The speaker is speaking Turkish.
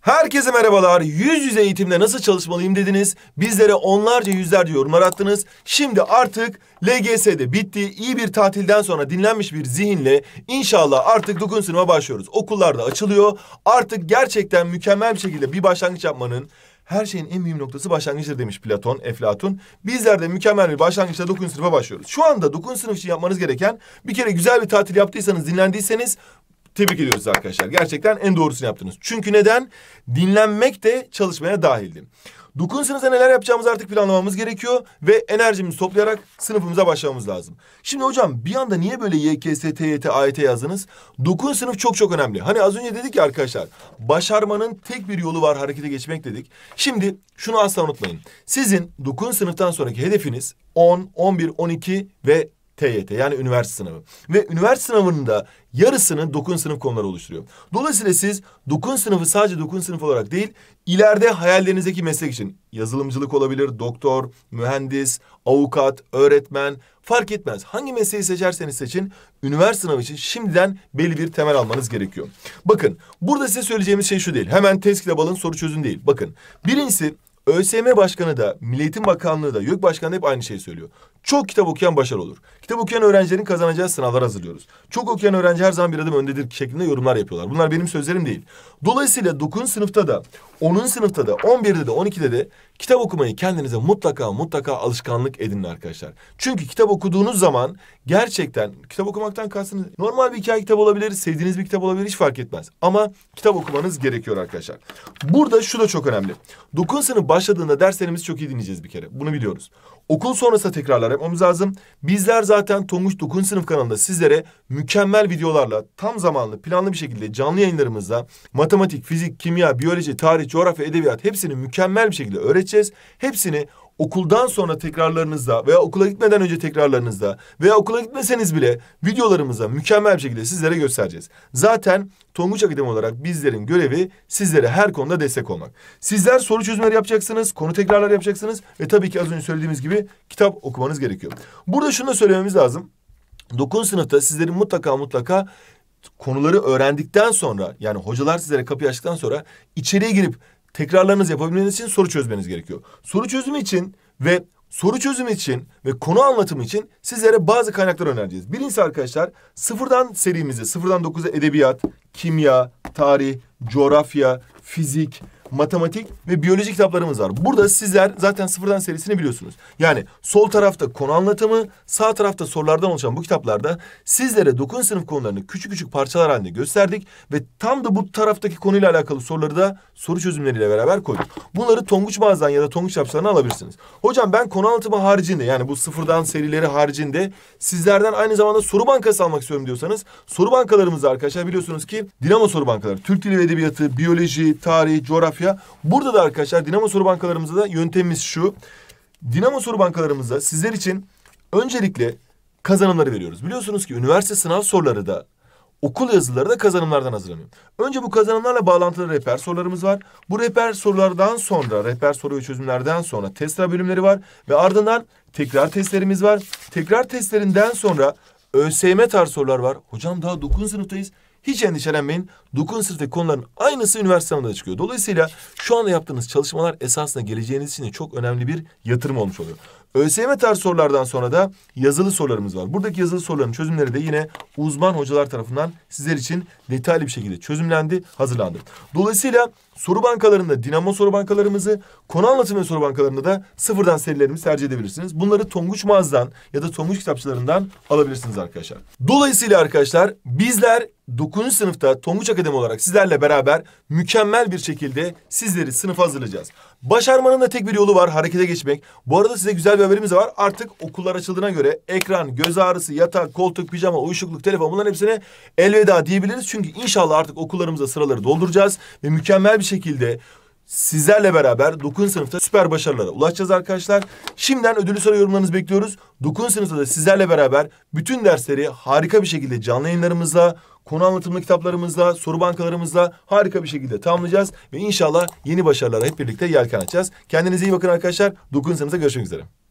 Herkese merhabalar. Yüz yüze eğitimde nasıl çalışmalıyım dediniz. Bizlere onlarca yüzlerce yorumlar attınız. Şimdi artık LGS'de bitti. İyi bir tatilden sonra dinlenmiş bir zihinle inşallah artık 9. sınıfa başlıyoruz. Okullar da açılıyor. Artık gerçekten mükemmel bir şekilde bir başlangıç yapmanın her şeyin en mühim noktası başlangıçtır demiş Platon, Eflatun. Bizler de mükemmel bir başlangıçla 9. sınıfa başlıyoruz. Şu anda 9. sınıf için yapmanız gereken bir kere güzel bir tatil yaptıysanız, dinlendiyseniz tebrik ediyoruz arkadaşlar. Gerçekten en doğrusunu yaptınız. Çünkü neden? Dinlenmek de çalışmaya dahildi. 9. sınıfta neler yapacağımızı artık planlamamız gerekiyor ve enerjimizi toplayarak sınıfımıza başlamamız lazım. Şimdi hocam bir anda niye böyle YKS, TYT, AYT yazdınız? 9. sınıf çok önemli. Hani az önce dedik ya arkadaşlar, başarmanın tek bir yolu var, harekete geçmek dedik. Şimdi şunu asla unutmayın. Sizin 9. sınıftan sonraki hedefiniz 10, 11, 12 ve TYT yani üniversite sınavı. Ve üniversite sınavının da yarısını 9. sınıf konuları oluşturuyor. Dolayısıyla siz 9. sınıfı sadece 9. sınıf olarak değil, ileride hayallerinizdeki meslek için yazılımcılık olabilir, doktor, mühendis, avukat, öğretmen fark etmez. Hangi mesleği seçerseniz seçin, üniversite sınavı için şimdiden belli bir temel almanız gerekiyor. Bakın burada size söyleyeceğimiz şey şu değil. Hemen test kitabı alın, soru çözün değil. Bakın birincisi ÖSYM Başkanı da, Milli Eğitim Bakanlığı da, YÖK Başkanı da hep aynı şeyi söylüyor. Çok kitap okuyan başarılı olur. Kitap okuyan öğrencilerin kazanacağı sınavlar hazırlıyoruz. Çok okuyan öğrenci her zaman bir adım öndedir şeklinde yorumlar yapıyorlar. Bunlar benim sözlerim değil. Dolayısıyla 9. sınıfta da, 10. sınıfta da, 11'de de, 12'de de kitap okumayı kendinize mutlaka alışkanlık edinin arkadaşlar. Çünkü kitap okuduğunuz zaman gerçekten, kitap okumaktan kastınız normal bir hikaye kitabı olabilir, sevdiğiniz bir kitap olabilir, hiç fark etmez. Ama kitap okumanız gerekiyor arkadaşlar. Burada şu da çok önemli. 9. sınıf başladığında derslerimizi çok iyi dinleyeceğiz bir kere. Bunu biliyoruz. Okul sonrası tekrarlar yapmamız lazım. Bizler zaten Tonguç 9. sınıf kanalında sizlere mükemmel videolarla, tam zamanlı, planlı bir şekilde canlı yayınlarımızda matematik, fizik, kimya, biyoloji, tarih, coğrafya, edebiyat hepsini mükemmel bir şekilde öğreteceğiz. Hepsini okuldan sonra tekrarlarınızda veya okula gitmeden önce tekrarlarınızda veya okula gitmeseniz bile videolarımızda mükemmel bir şekilde sizlere göstereceğiz. Zaten Tonguç Akademi olarak bizlerin görevi sizlere her konuda destek olmak. Sizler soru çözümleri yapacaksınız, konu tekrarlar yapacaksınız ve tabii ki az önce söylediğimiz gibi kitap okumanız gerekiyor. Burada şunu da söylememiz lazım. 9. sınıfta sizlerin mutlaka konuları öğrendikten sonra, yani hocalar sizlere kapıyı açtıktan sonra içeriye girip tekrarlarınızı yapabilmeniz için soru çözmeniz gerekiyor. Soru çözümü için ve konu anlatımı için sizlere bazı kaynaklar önereceğiz. Birincisi arkadaşlar, sıfırdan 9'a edebiyat, kimya, tarih, coğrafya, fizik, matematik ve biyoloji kitaplarımız var. Burada sizler zaten sıfırdan serisini biliyorsunuz. Yani sol tarafta konu anlatımı, sağ tarafta sorulardan oluşan bu kitaplarda sizlere 9. sınıf konularını küçük parçalar halinde gösterdik ve tam da bu taraftaki konuyla alakalı soruları da soru çözümleriyle beraber koyduk. Bunları Tonguç Mağaza'dan ya da Tonguç kitapçılarından alabilirsiniz. Hocam ben konu anlatımı haricinde, yani bu sıfırdan serileri haricinde sizlerden aynı zamanda soru bankası almak istiyorum diyorsanız, soru bankalarımızda arkadaşlar biliyorsunuz ki Dinamo soru bankaları, Türk Dili ve Edebiyatı, biyoloji, tarih, coğrafya. Burada da arkadaşlar Dinamo soru bankalarımızda da yöntemimiz şu. Dinamo soru bankalarımızda sizler için öncelikle kazanımları veriyoruz. Biliyorsunuz ki üniversite sınav soruları da, okul yazıları da kazanımlardan hazırlanıyor. Önce bu kazanımlarla bağlantılı rehber sorularımız var. Bu rehber sorulardan sonra, rehber soru ve çözümlerden sonra test bölümleri var. Ve ardından tekrar testlerimiz var. Tekrar testlerinden sonra ÖSYM tarzı sorular var. Hocam daha 9. sınıftayız. Hiç endişelenmeyin. 9. sınıftaki konuların aynısı üniversite sınavında çıkıyor. Dolayısıyla şu anda yaptığınız çalışmalar esasında geleceğiniz için de çok önemli bir yatırım olmuş oluyor. ÖSYM tarzı sorulardan sonra da yazılı sorularımız var. Buradaki yazılı soruların çözümleri de yine uzman hocalar tarafından sizler için detaylı bir şekilde çözümlendi, hazırlandı. Dolayısıyla soru bankalarında Dinamo soru bankalarımızı, konu anlatımı ve soru bankalarında da sıfırdan serilerimizi tercih edebilirsiniz. Bunları Tonguç Mağaza'dan ya da Tonguç kitapçılarından alabilirsiniz arkadaşlar. Dolayısıyla arkadaşlar bizler 9. sınıfta Tonguç Akademi olarak sizlerle beraber mükemmel bir şekilde sizleri sınıfa hazırlayacağız. Başarmanın da tek bir yolu var, harekete geçmek. Bu arada size güzel bir haberimiz var. Artık okullar açıldığına göre ekran, göz ağrısı, yatak, koltuk, pijama, uyuşukluk, telefon, bunların hepsine elveda diyebiliriz. Çünkü inşallah artık okullarımıza sıraları dolduracağız ve mükemmel bir şekilde sizlerle beraber 9. sınıfta süper başarılara ulaşacağız arkadaşlar. Şimdiden ödüllü soru yorumlarınızı bekliyoruz. 9. sınıfta da sizlerle beraber bütün dersleri harika bir şekilde canlı yayınlarımızla, konu anlatımlı kitaplarımızla, soru bankalarımızla harika bir şekilde tamamlayacağız. Ve inşallah yeni başarılara hep birlikte yelken açacağız. Kendinize iyi bakın arkadaşlar. 9. sınıfta görüşmek üzere.